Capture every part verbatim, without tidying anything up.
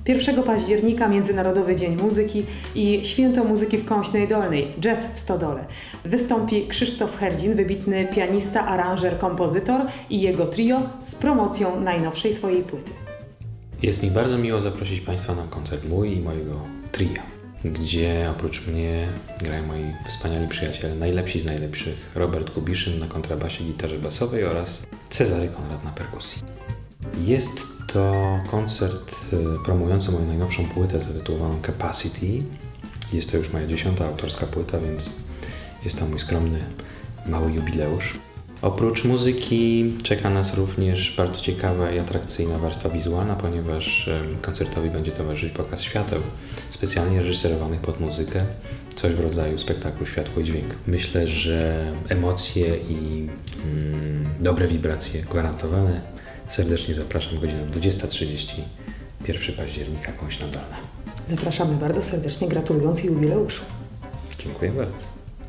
pierwszego października Międzynarodowy Dzień Muzyki i Święto Muzyki w Kąśnej Dolnej, Jazz w Stodole. Wystąpi Krzysztof Herdzin, wybitny pianista, aranżer, kompozytor i jego trio z promocją najnowszej swojej płyty. Jest mi bardzo miło zaprosić Państwa na koncert mój i mojego tria, gdzie oprócz mnie grają moi wspaniali przyjaciele, najlepsi z najlepszych, Robert Kubiszyn na kontrabasie, gitarze basowej oraz Cezary Konrad na perkusji. Jest to koncert promujący moją najnowszą płytę zatytułowaną Capacity. Jest to już moja dziesiąta autorska płyta, więc jest to mój skromny, mały jubileusz. Oprócz muzyki czeka nas również bardzo ciekawa i atrakcyjna warstwa wizualna, ponieważ koncertowi będzie towarzyszyć pokaz świateł specjalnie reżyserowanych pod muzykę, coś w rodzaju spektaklu Światło i Dźwięk. Myślę, że emocje i mm, dobre wibracje gwarantowane. Serdecznie zapraszam, godzina dwudziesta trzydzieści, pierwszego października, Kąśna Dolna. Zapraszamy bardzo serdecznie, gratulując jubileuszu. Dziękuję bardzo.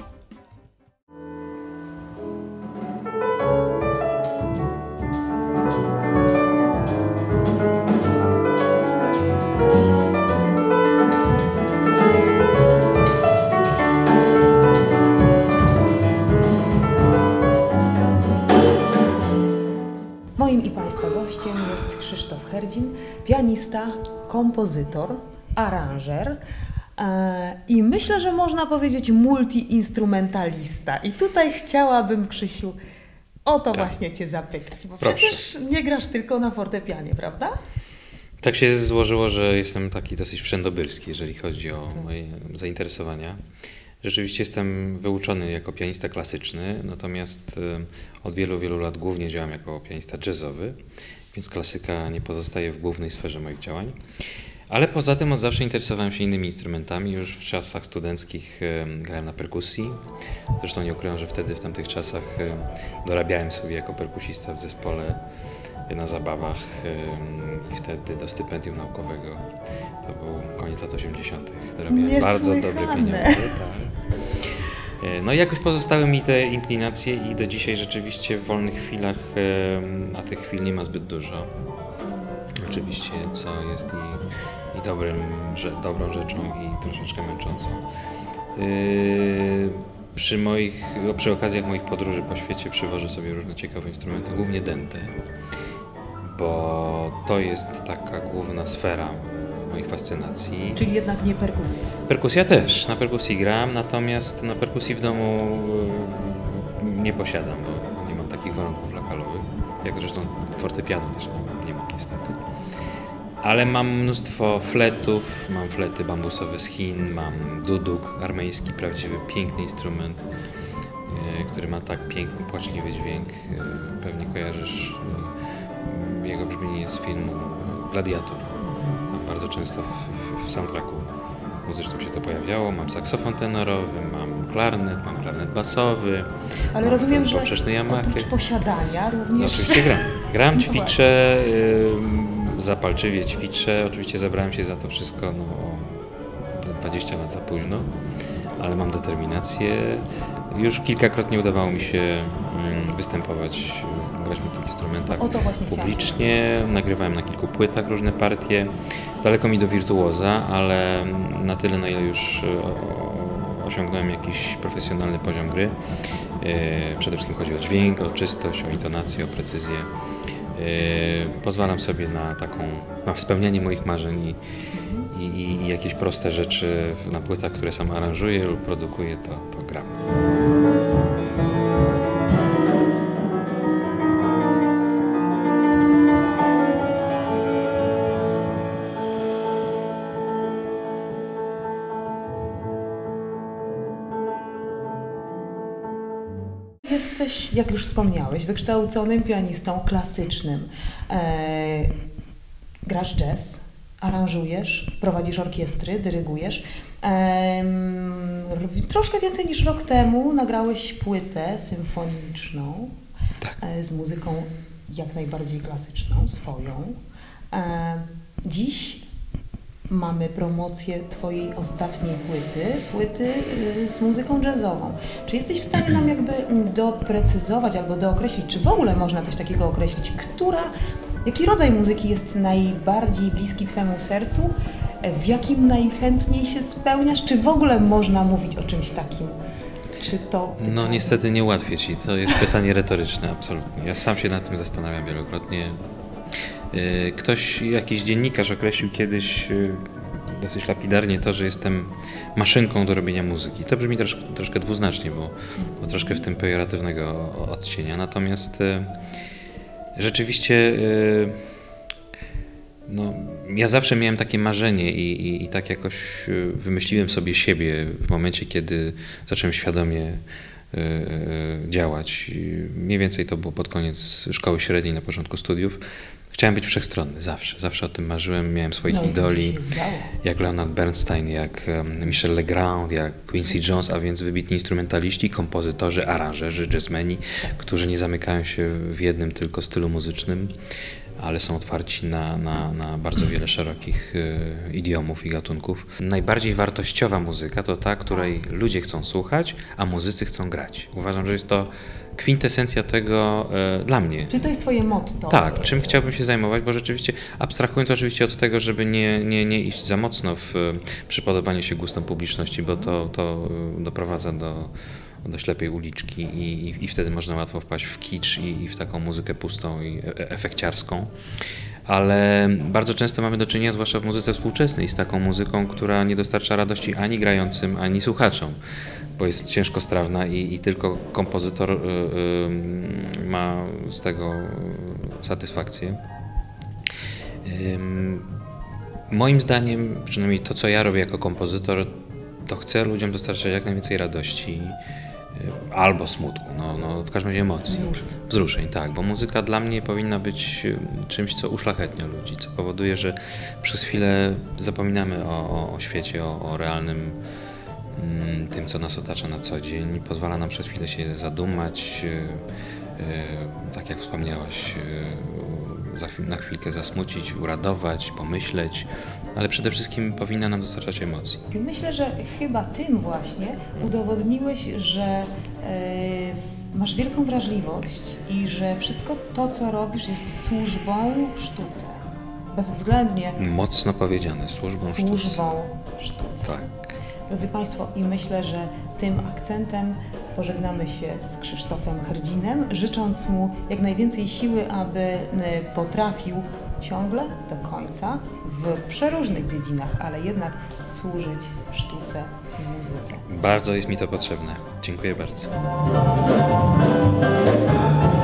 Moim i Państwa gościem jest Krzysztof Herdzin, pianista, kompozytor, aranżer e, i myślę, że można powiedzieć multiinstrumentalista. I tutaj chciałabym, Krzysiu, o to tak. właśnie Cię zapytać, bo Proszę. Przecież nie grasz tylko na fortepianie, prawda? Tak się złożyło, że jestem taki dosyć wszędobylski, jeżeli chodzi o moje zainteresowania. Rzeczywiście jestem wyuczony jako pianista klasyczny, natomiast od wielu, wielu lat głównie działam jako pianista jazzowy, więc klasyka nie pozostaje w głównej sferze moich działań. Ale poza tym od zawsze interesowałem się innymi instrumentami. Już w czasach studenckich grałem na perkusji. Zresztą nie ukrywam, że wtedy, w tamtych czasach dorabiałem sobie jako perkusista w zespole na zabawach i wtedy do stypendium naukowego. To był koniec lat osiemdziesiątych. Dorabiałem bardzo dobre pieniądze. Tak. No i jakoś pozostały mi te inklinacje i do dzisiaj rzeczywiście w wolnych chwilach, a tych chwil nie ma zbyt dużo. Oczywiście, co jest i, i dobrym, że, dobrą rzeczą i troszeczkę męczącą. Yy, przy, moich, przy okazjach moich podróży po świecie przywożę sobie różne ciekawe instrumenty, głównie dęte, bo to jest taka główna sfera moich fascynacji. Czyli jednak nie perkusja. Perkusja też. Na perkusji gram, natomiast na perkusji w domu nie posiadam, bo nie mam takich warunków lokalowych, jak zresztą fortepianu też nie, nie mam niestety. Ale mam mnóstwo fletów, mam flety bambusowe z Chin, mam duduk armeński, prawdziwy, piękny instrument, który ma tak piękny, płaczliwy dźwięk. Pewnie kojarzysz jego brzmienie z filmu Gladiator. Tam bardzo często w, w, w soundtracku muzycznym się to pojawiało. Mam saksofon tenorowy, mam klarnet, mam klarnet basowy. Ale mam rozumiem, że Yamahy. Oprócz posiadania również... No, oczywiście gram. Gram, ćwiczę, y, zapalczywie ćwiczę. Oczywiście zabrałem się za to wszystko no, o dwadzieścia lat za późno, ale mam determinację. Już kilkakrotnie udawało mi się y, występować, y, grać na tych instrumentach publicznie. Nagrywałem na kilku płytach różne partie. Daleko mi do wirtuoza, ale na tyle, na ile już y, osiągnąłem jakiś profesjonalny poziom gry. Przede wszystkim chodzi o dźwięk, o czystość, o intonację, o precyzję. Pozwalam sobie na taką, na spełnianie moich marzeń i, i, i jakieś proste rzeczy na płytach, które sam aranżuję lub produkuję, to, to gram. Jesteś, jak już wspomniałeś, wykształconym pianistą klasycznym. E, grasz jazz, aranżujesz, prowadzisz orkiestry, dyrygujesz. E, troszkę więcej niż rok temu nagrałeś płytę symfoniczną tak. e, z muzyką jak najbardziej klasyczną, swoją. E, dziś mamy promocję Twojej ostatniej płyty, płyty z muzyką jazzową. Czy jesteś w stanie nam jakby doprecyzować albo dookreślić, czy w ogóle można coś takiego określić, która Jaki rodzaj muzyki jest najbardziej bliski Twemu sercu? W jakim najchętniej się spełniasz? Czy w ogóle można mówić o czymś takim? Czy to No niestety nie ułatwię Ci, to jest pytanie retoryczne, absolutnie. Ja sam się nad tym zastanawiam wielokrotnie. Ktoś, jakiś dziennikarz określił kiedyś dosyć lapidarnie to, że jestem maszynką do robienia muzyki. To brzmi troszkę, troszkę dwuznacznie, bo, bo troszkę w tym pejoratywnego odcienia. Natomiast rzeczywiście no, ja zawsze miałem takie marzenie i, i, i tak jakoś wymyśliłem sobie siebie w momencie, kiedy zacząłem świadomie y, y, działać. I mniej więcej to było pod koniec szkoły średniej, na początku studiów. Chciałem być wszechstronny, zawsze. Zawsze o tym marzyłem. Miałem swoich no, idoli, jak Leonard Bernstein, jak Michel Legrand, jak Quincy Jones, a więc wybitni instrumentaliści, kompozytorzy, aranżerzy, jazzmeni, którzy nie zamykają się w jednym tylko stylu muzycznym, ale są otwarci na, na, na bardzo wiele szerokich y, idiomów i gatunków. Najbardziej wartościowa muzyka to ta, której ludzie chcą słuchać, a muzycy chcą grać. Uważam, że jest to kwintesencja tego y, dla mnie. Czyli to jest Twoje motto? Tak, czym chciałbym się zajmować, bo rzeczywiście, abstrahując oczywiście od tego, żeby nie, nie, nie iść za mocno w y, przypodobanie się gustom publiczności, bo to, to y, doprowadza do do ślepej uliczki i, i, i wtedy można łatwo wpaść w kicz i, i w taką muzykę pustą i e efekciarską. Ale bardzo często mamy do czynienia, zwłaszcza w muzyce współczesnej, z taką muzyką, która nie dostarcza radości ani grającym, ani słuchaczom, bo jest ciężkostrawna i, i tylko kompozytor y, y, ma z tego satysfakcję. Y, moim zdaniem, przynajmniej to, co ja robię jako kompozytor, to chcę ludziom dostarczać jak najwięcej radości albo smutku, no, no w każdym razie emocji. Wzruszeń. Wzruszeń, tak, bo muzyka dla mnie powinna być czymś, co uszlachetnia ludzi, co powoduje, że przez chwilę zapominamy o, o, o świecie, o, o realnym mm, tym, co nas otacza na co dzień. Pozwala nam przez chwilę się zadumać, yy, yy, tak jak wspomniałaś, yy, za chwil, na chwilkę zasmucić, uradować, pomyśleć, ale przede wszystkim powinna nam dostarczać emocji. Myślę, że chyba tym właśnie udowodniłeś, że e, masz wielką wrażliwość i że wszystko to, co robisz, jest służbą sztuce. Bezwzględnie Mocno powiedziane, służbą sztuce. Służbą sztuce. Tak. Drodzy Państwo, i myślę, że tym akcentem pożegnamy się z Krzysztofem Herdzinem, życząc mu jak najwięcej siły, aby potrafił ciągle do końca w przeróżnych dziedzinach, ale jednak służyć sztuce i muzyce. Bardzo jest mi to potrzebne. Dziękuję bardzo.